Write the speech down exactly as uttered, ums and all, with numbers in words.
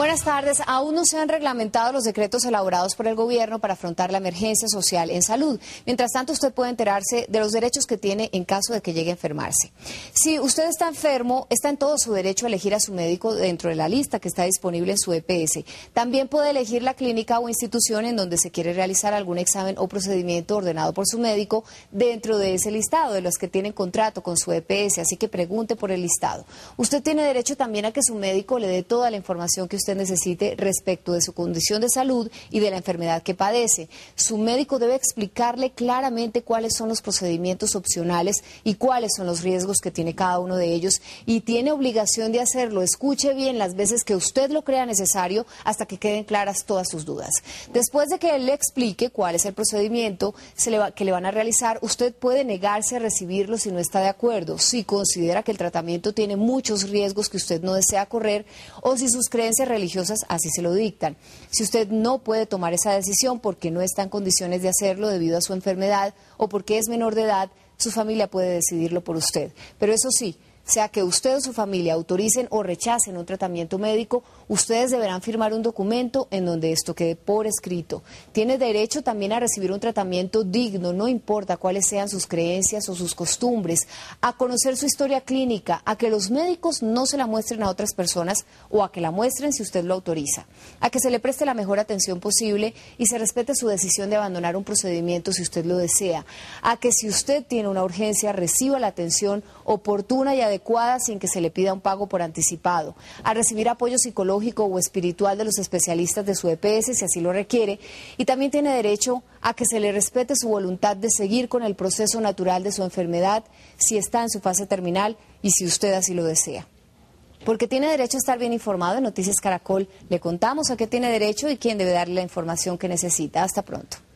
Buenas tardes. Aún no se han reglamentado los decretos elaborados por el gobierno para afrontar la emergencia social en salud. Mientras tanto, usted puede enterarse de los derechos que tiene en caso de que llegue a enfermarse. Si usted está enfermo, está en todo su derecho a elegir a su médico dentro de la lista que está disponible en su E P S. También puede elegir la clínica o institución en donde se quiere realizar algún examen o procedimiento ordenado por su médico dentro de ese listado de los que tienen contrato con su E P S. Así que pregunte por el listado. Usted tiene derecho también a que su médico le dé toda la información que usted necesite respecto de su condición de salud y de la enfermedad que padece. Su médico debe explicarle claramente cuáles son los procedimientos opcionales y cuáles son los riesgos que tiene cada uno de ellos, y tiene obligación de hacerlo. Escuche bien las veces que usted lo crea necesario hasta que queden claras todas sus dudas. Después de que él le explique cuál es el procedimiento se le va, que le van a realizar, usted puede negarse a recibirlo si no está de acuerdo, si considera que el tratamiento tiene muchos riesgos que usted no desea correr o si sus creencias religiosas así se lo dictan. Si usted no puede tomar esa decisión porque no está en condiciones de hacerlo debido a su enfermedad o porque es menor de edad, su familia puede decidirlo por usted. Pero eso sí, sea que usted o su familia autoricen o rechacen un tratamiento médico, ustedes deberán firmar un documento en donde esto quede por escrito. Tiene derecho también a recibir un tratamiento digno, no importa cuáles sean sus creencias o sus costumbres, a conocer su historia clínica, a que los médicos no se la muestren a otras personas o a que la muestren si usted lo autoriza, a que se le preste la mejor atención posible y se respete su decisión de abandonar un procedimiento si usted lo desea, a que si usted tiene una urgencia reciba la atención oportuna y adecuada sin que se le pida un pago por anticipado, a recibir apoyo psicológico o espiritual de los especialistas de su E P S si así lo requiere, y también tiene derecho a que se le respete su voluntad de seguir con el proceso natural de su enfermedad si está en su fase terminal y si usted así lo desea. Porque tiene derecho a estar bien informado, en Noticias Caracol le contamos a qué tiene derecho y quién debe darle la información que necesita. Hasta pronto.